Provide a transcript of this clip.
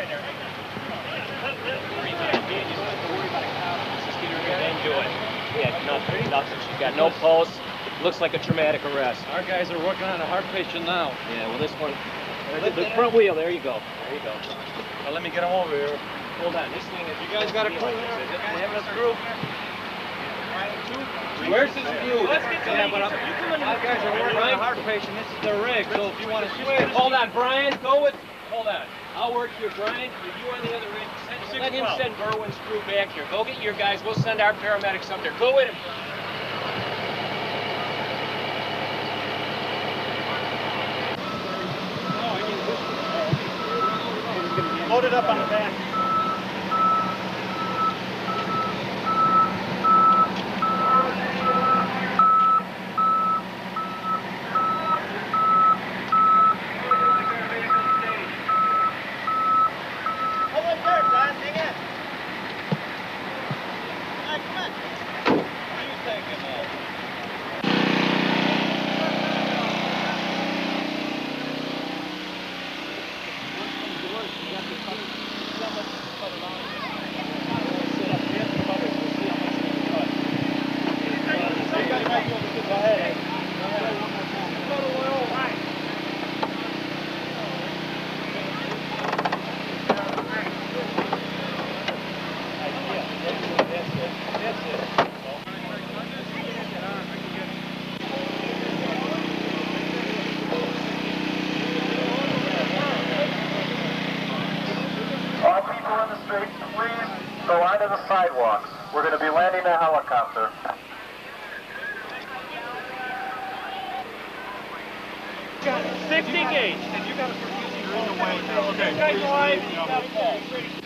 Then do it. Yeah, nothing. She's got no pulse. Looks like a traumatic arrest. Our guys are working on a heart patient now. Yeah, well, this one, the front wheel, there you go. There you go. Well, let me get him over here. Hold on, this thing is... You guys got a crew? You having a crew? Where's his view? Let's get to our guys are working on a heart patient. This is their rig, so if you want to switch. Hold on, Brian, go with... Hold on. I'll work here, Brian. You on the other end. Let him send Berwin's crew back here. Go get your guys. We'll send our paramedics up there. Go with him. Load it up on the back. Hold it there, John. Hang in. Come on. What are you thinking of? All people in the streets, please go onto the sidewalks. We're going to be landing a helicopter. Got 60 gauge. And you got a perfusing in the way now. Okay.